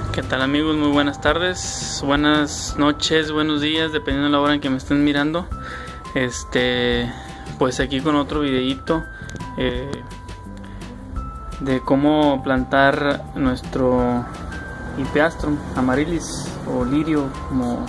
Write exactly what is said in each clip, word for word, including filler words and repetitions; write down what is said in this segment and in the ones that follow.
¿Qué tal, amigos? Muy buenas tardes, buenas noches, buenos días, dependiendo de la hora en que me estén mirando. Este, pues aquí con otro videito eh, de cómo plantar nuestro Hippeastrum amarilis o lirio, como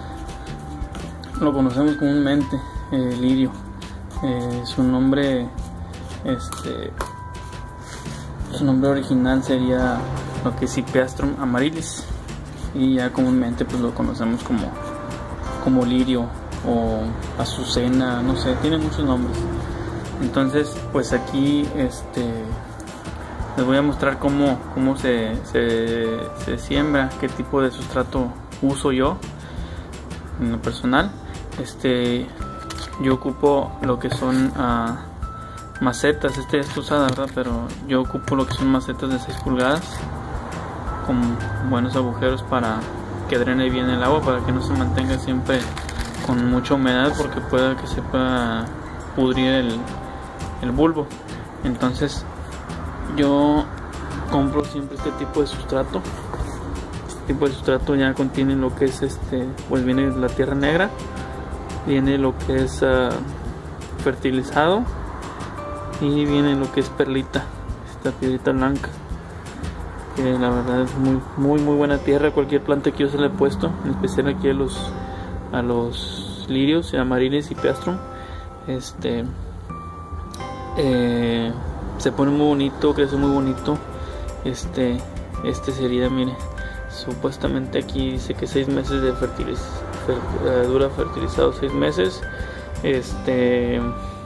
lo conocemos comúnmente, eh, lirio. Eh, su nombre, este, su nombre original sería lo que es Hippeastrum amarilis, y ya comúnmente pues lo conocemos como como lirio o azucena, no sé, tiene muchos nombres. Entonces pues aquí este les voy a mostrar cómo, cómo se, se, se siembra, qué tipo de sustrato uso yo en lo personal. Este yo ocupo lo que son uh, macetas. Este ya está usada, ¿verdad? Pero yo ocupo lo que son macetas de seis pulgadas con buenos agujeros para que drene bien el agua, para que no se mantenga siempre con mucha humedad, porque pueda que se pueda pudrir el, el bulbo. Entonces yo compro siempre este tipo de sustrato. Este tipo de sustrato ya contiene lo que es este, pues viene la tierra negra, viene lo que es uh, fertilizado, y viene lo que es perlita, esta piedrita blanca, que la verdad es muy muy muy buena tierra. Cualquier planta que yo se le he puesto, en especial aquí a los a los lirios, amarilis y Hippeastrum, este eh, se pone muy bonito, crece muy bonito. Este este sería, mire, supuestamente aquí dice que seis meses de fertiliz fer dura fertilizado, seis meses. Este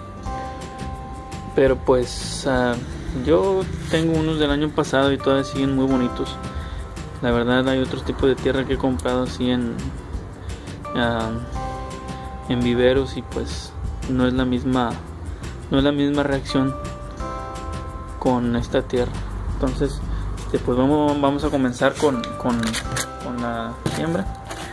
pero pues uh, yo tengo unos del año pasado y todavía siguen muy bonitos. La verdad, hay otros tipos de tierra que he comprado así en uh, en viveros, y pues no es la misma no es la misma reacción con esta tierra. Entonces este, pues vamos, vamos a comenzar con, con, con la siembra.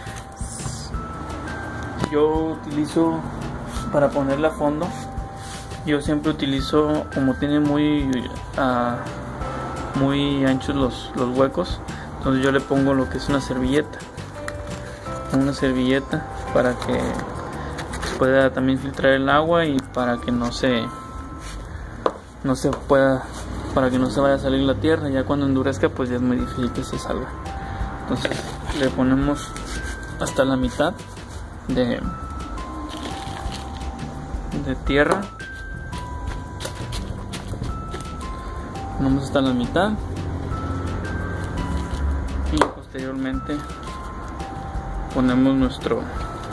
Yo utilizo, para ponerla a fondo, yo siempre utilizo, como tiene muy uh, muy anchos los, los huecos, entonces yo le pongo lo que es una servilleta una servilleta para que pueda también filtrar el agua, y para que no se no se pueda para que no se vaya a salir la tierra. Ya cuando endurezca pues ya es muy difícil que se salga. Entonces le ponemos hasta la mitad de de tierra, ponemos hasta la mitad, y posteriormente ponemos nuestro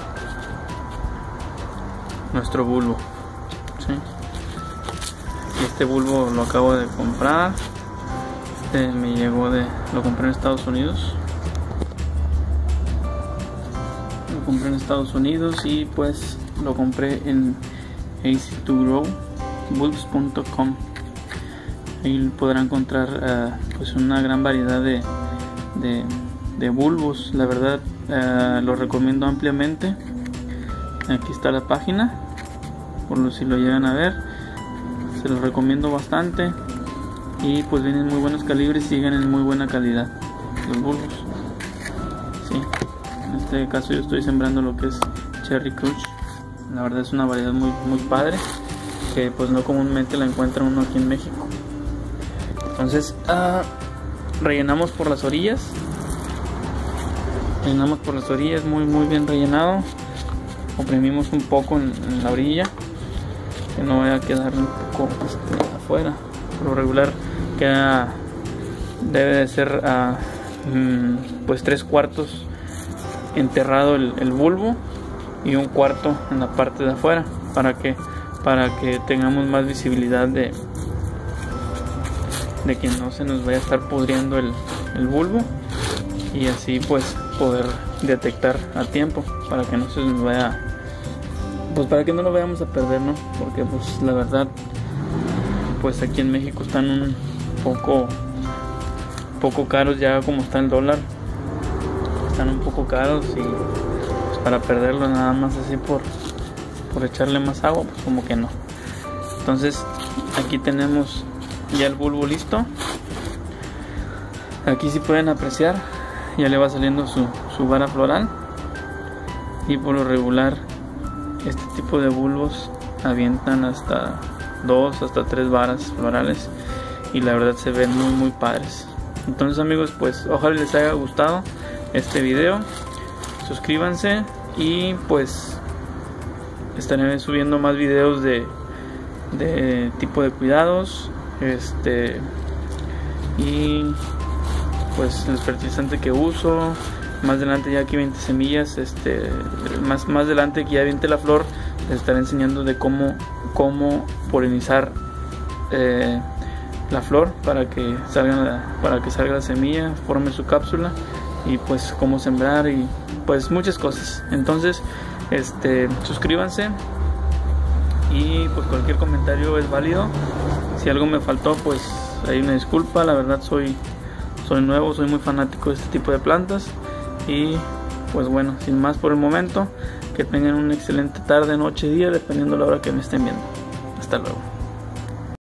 nuestro bulbo, ¿sí? Este bulbo lo acabo de comprar. Este me llegó de lo compré en Estados Unidos lo compré en Estados Unidos y pues lo compré en easy to grow bulbs punto com. Ahí podrán encontrar uh, pues una gran variedad de, de, de bulbos. La verdad uh, lo recomiendo ampliamente. Aquí está la página, por lo si lo llegan a ver, se los recomiendo bastante. Y pues vienen muy buenos calibres y llegan en muy buena calidad los bulbos, sí. En este caso yo estoy sembrando lo que es Cherry Crush. La verdad es una variedad muy, muy padre, que pues no comúnmente la encuentra uno aquí en México. Entonces uh, rellenamos por las orillas, rellenamos por las orillas muy muy bien rellenado. Oprimimos un poco en, en la orilla, que no vaya a quedar un poco este, afuera. Por lo regular queda, debe de ser uh, mm, pues tres cuartos enterrado el, el bulbo, y un cuarto en la parte de afuera, para que para que tengamos más visibilidad de de que no se nos vaya a estar pudriendo el, el bulbo, y así pues poder detectar a tiempo, para que no se nos vaya, pues para que no lo vayamos a perder, ¿no? Porque pues la verdad, pues aquí en México están un poco poco caros, ya como está el dólar, están un poco caros, y pues para perderlo nada más así por por echarle más agua, pues como que no. Entonces aquí tenemos ya el bulbo listo. Aquí sí pueden apreciar ya le va saliendo su, su vara floral, y por lo regular este tipo de bulbos avientan hasta dos hasta tres varas florales y la verdad se ven muy muy padres. Entonces amigos, pues ojalá les haya gustado este video, suscríbanse y pues estaré subiendo más videos de, de tipo de cuidados, este y pues el fertilizante que uso. Más adelante, ya que veinte semillas, este más más adelante que ya viente la flor, les estaré enseñando de cómo cómo polinizar eh, la flor para que salga la, para que salga la semilla, forme su cápsula, y pues cómo sembrar y pues muchas cosas. Entonces este suscríbanse y pues cualquier comentario es válido. Si algo me faltó, pues hay una disculpa. La verdad soy soy nuevo, soy muy fanático de este tipo de plantas. Y pues bueno, sin más por el momento, que tengan una excelente tarde, noche, día, dependiendo de la hora que me estén viendo. Hasta luego.